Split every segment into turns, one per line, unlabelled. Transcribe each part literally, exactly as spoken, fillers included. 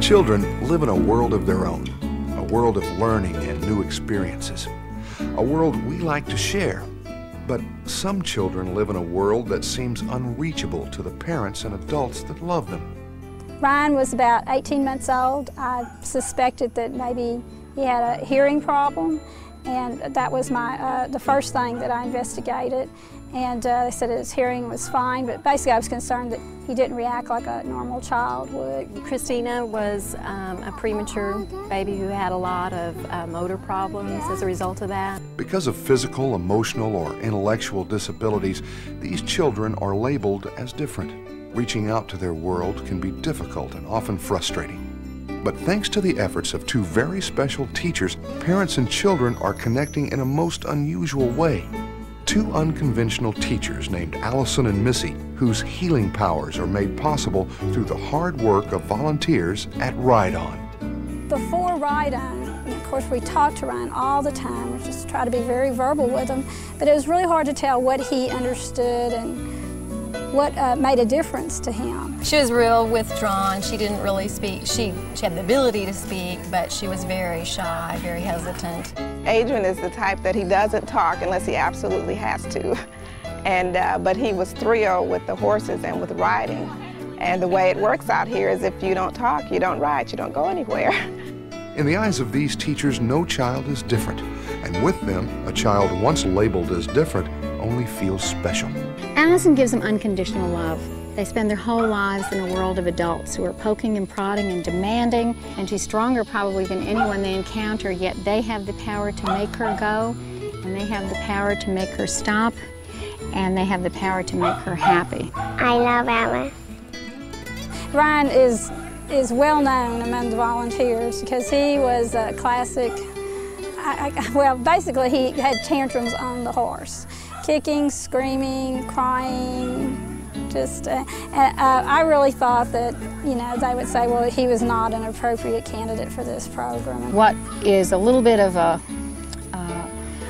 Children live in a world of their own, a world of learning and new experiences, a world we like to share. But some children live in a world that seems unreachable to the parents and adults that love them.
Ryan was about eighteen months old. I suspected that maybe he had a hearing problem, and that was my uh, the first thing that I investigated. And uh, they said his hearing was fine, but basically I was concerned that he didn't react like a normal child would.
Christina was um, a premature baby who had a lot of uh, motor problems as a result of that.
Because of physical, emotional, or intellectual disabilities, these children are labeled as different. Reaching out to their world can be difficult and often frustrating. But thanks to the efforts of two very special teachers, parents and children are connecting in a most unusual way. Two unconventional teachers named Allison and Missy, whose healing powers are made possible through the hard work of volunteers at Ride On.
Before Ride On, of course we talked to Ryan all the time. We just try to be very verbal with him, but it was really hard to tell what he understood and what uh, made a difference to him.
She was real withdrawn. She didn't really speak. She, she had the ability to speak, but she was very shy, very hesitant.
Adrian is the type that he doesn't talk unless he absolutely has to. And, uh, but he was thrilled with the horses and with riding. And the way it works out here is if you don't talk, you don't ride, you don't go anywhere.
In the eyes of these teachers, no child is different. And with them, a child once labeled as different only feels special.
Allison gives them unconditional love. They spend their whole lives in a world of adults who are poking and prodding and demanding, and she's stronger probably than anyone they encounter, yet they have the power to make her go, and they have the power to make her stop, and they have the power to make her happy.
I love Alice.
Ryan is, is well known among the volunteers because he was a classic, I, I, well, basically he had tantrums on the horse. Kicking, screaming, crying, just, uh, and, uh, I really thought that, you know, they would say, well, he was not an appropriate candidate for this program.
What is a little bit of a, uh,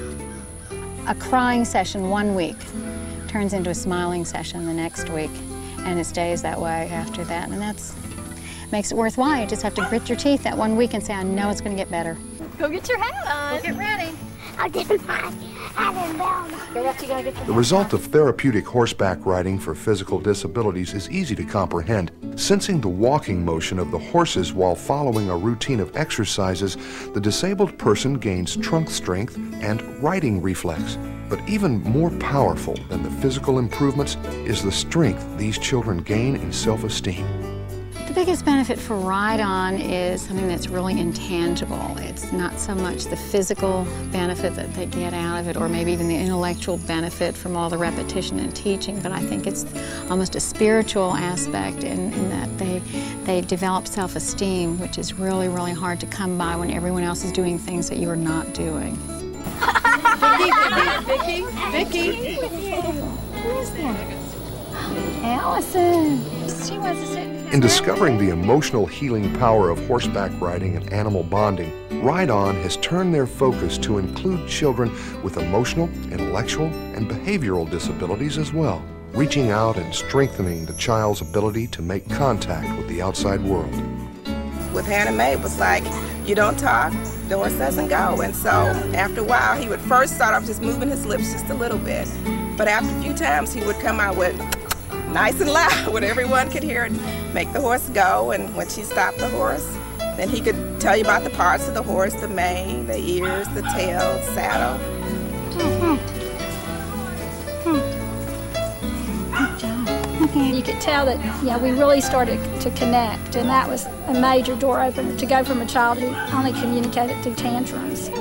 a crying session one week turns into a smiling session the next week, and it stays that way after that, and that's makes it worthwhile. You just have to grit your teeth that one week and say, I know it's going to get better.
Go get your hat on.
Go get ready.
I'll get my hat and belt.
The result of therapeutic horseback riding for physical disabilities is easy to comprehend. Sensing the walking motion of the horses while following a routine of exercises, the disabled person gains trunk strength and riding reflex. But even more powerful than the physical improvements is the strength these children gain in self-esteem.
The biggest benefit for Ride On is something that's really intangible. It's not so much the physical benefit that they get out of it, or maybe even the intellectual benefit from all the repetition and teaching, but I think it's almost a spiritual aspect in, in that they, they develop self-esteem, which is really, really hard to come by when everyone else is doing things that you are not doing.
Vicky, Vicky, Vicky.
Who is that? Allison. She wants to sit in
In discovering the emotional healing power of horseback riding and animal bonding, Ride On has turned their focus to include children with emotional, intellectual, and behavioral disabilities as well, reaching out and strengthening the child's ability to make contact with the outside world.
With Hannah Mae, it was like, you don't talk, the horse doesn't go. And so after a while, he would first start off just moving his lips just a little bit. But after a few times, he would come out with nice and loud where everyone could hear it, make the horse go. And when she stopped the horse, then he could tell you about the parts of the horse, the mane, the ears, the tail, the saddle.
Good job. Okay. You could tell that, yeah, we really started to connect, and that was a major door opener, to go from a child who only communicated through tantrums.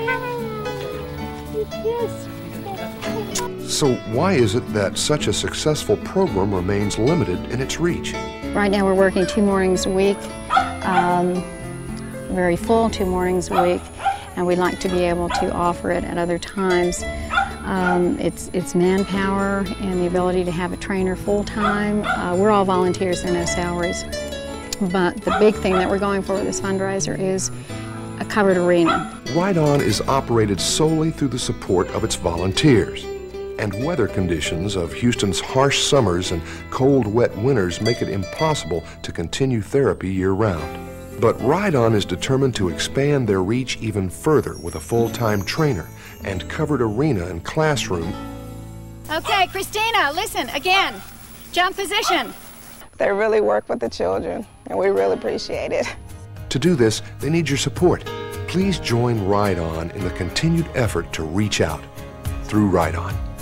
Yes.
So why is it that such a successful program remains limited in its reach?
Right now we're working two mornings a week, um, very full two mornings a week, and we'd like to be able to offer it at other times. Um, it's, it's manpower and the ability to have a trainer full-time. Uh, we're all volunteers, there are no salaries. But the big thing that we're going for with this fundraiser is a covered arena.
Ride On is operated solely through the support of its volunteers. And weather conditions of Houston's harsh summers and cold, wet winters make it impossible to continue therapy year-round. But Ride On is determined to expand their reach even further with a full-time trainer and covered arena and classroom.
Okay, Christina, listen, again. Jump position.
They really work with the children, and we really appreciate it.
To do this, they need your support. Please join Ride On in the continued effort to reach out through Ride On.